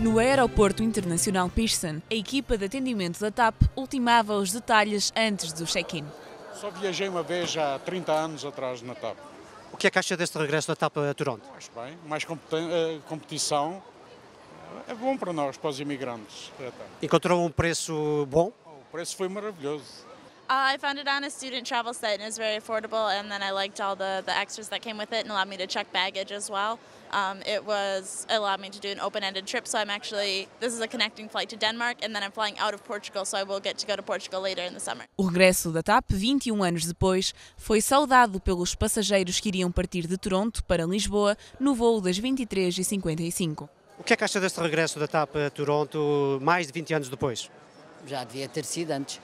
No aeroporto internacional Pearson, a equipa de atendimento da TAP ultimava os detalhes antes do check-in. Só viajei uma vez há 30 anos atrás na TAP. O que é que acha deste regresso da TAP a Toronto? Acho bem, mais competição é bom para nós, para os imigrantes. Encontrou um preço bom? O preço foi maravilhoso. I found it on a student travel site and it was very affordable, and then I liked all the extras that came with it and allowed me to check baggage as well. It allowed me to do an open-ended trip, so this is a connecting flight to Denmark, and then I'm flying out of Portugal, so I will get to go to Portugal later in the summer. O regresso da TAP, 21 anos depois, foi saudado pelos passageiros que iriam partir de Toronto para Lisboa no voo das 23h55. O que é que acha deste regresso da TAP a Toronto mais de 20 anos depois? Já devia ter sido antes.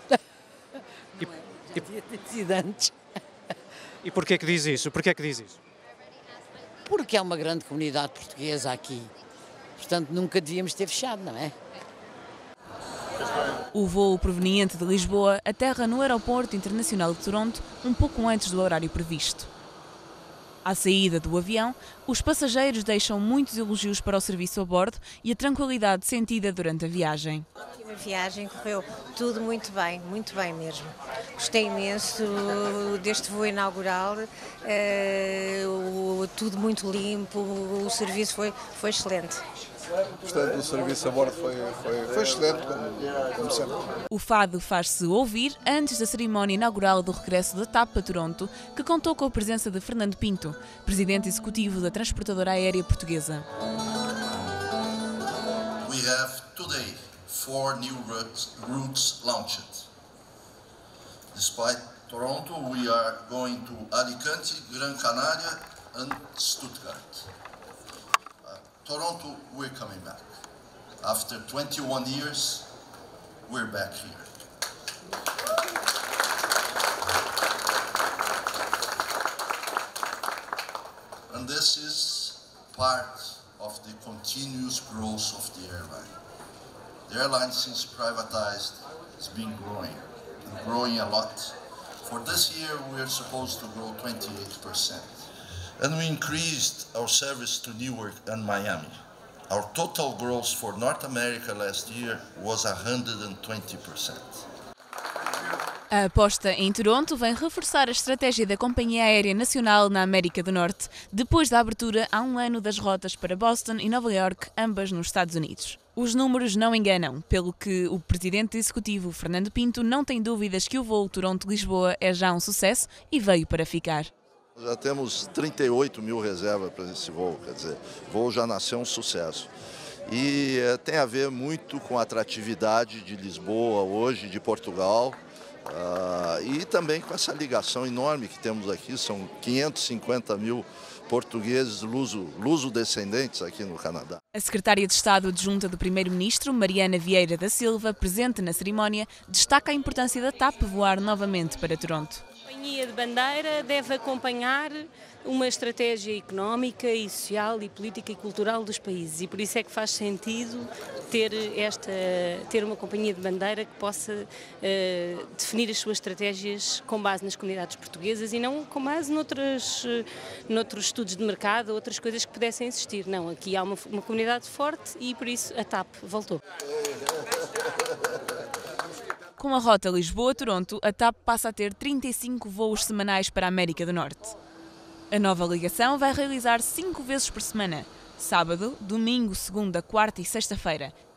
Devia ter sido antes. E porquê que diz isso? Porque é uma grande comunidade portuguesa aqui. Portanto, nunca devíamos ter fechado, não é? O voo proveniente de Lisboa aterra no Aeroporto Internacional de Toronto um pouco antes do horário previsto. À saída do avião, os passageiros deixam muitos elogios para o serviço a bordo e a tranquilidade sentida durante a viagem. A viagem correu tudo muito bem mesmo. Gostei imenso deste voo inaugural, tudo muito limpo, o serviço foi excelente. Portanto, o serviço a bordo foi excelente, como sempre. O fado faz-se ouvir antes da cerimónia inaugural do regresso da TAP a Toronto, que contou com a presença de Fernando Pinto, presidente executivo da transportadora aérea portuguesa. We have today 4 new routes launched. Despite Toronto, we are going to Alicante, Gran Canaria and Stuttgart. Toronto, we're coming back. After 21 years, we're back here. And this is part of the continuous growth of the airline. The airline, since privatized, has been growing, and growing a lot. For this year, we're supposed to grow 28%. And we increased our service to Newark and Miami. Our total growth for North America last year was 120%. A aposta em Toronto vem reforçar a estratégia da Companhia Aérea Nacional na América do Norte, depois da abertura há um ano das rotas para Boston e Nova York, ambas nos Estados Unidos. Os números não enganam, pelo que o presidente executivo Fernando Pinto não tem dúvidas que o voo Toronto-Lisboa é já um sucesso e veio para ficar. Já temos 38 mil reservas para esse voo, quer dizer, o voo já nasceu um sucesso. E tem a ver muito com a atratividade de Lisboa hoje, de Portugal, e também com essa ligação enorme que temos aqui, são 550 mil portugueses luso-descendentes aqui no Canadá. A secretária de Estado adjunta do Primeiro-Ministro, Mariana Vieira da Silva, presente na cerimónia, destaca a importância da TAP voar novamente para Toronto. A companhia de bandeira deve acompanhar uma estratégia económica e social e política e cultural dos países, e por isso é que faz sentido ter uma companhia de bandeira que possa definir as suas estratégias com base nas comunidades portuguesas e não com base noutros estudos de mercado, outras coisas que pudessem existir. Não, aqui há uma comunidade forte e por isso a TAP voltou. Com a rota Lisboa-Toronto, a TAP passa a ter 35 voos semanais para a América do Norte. A nova ligação vai realizar 5 vezes por semana: sábado, domingo, segunda, quarta e sexta-feira,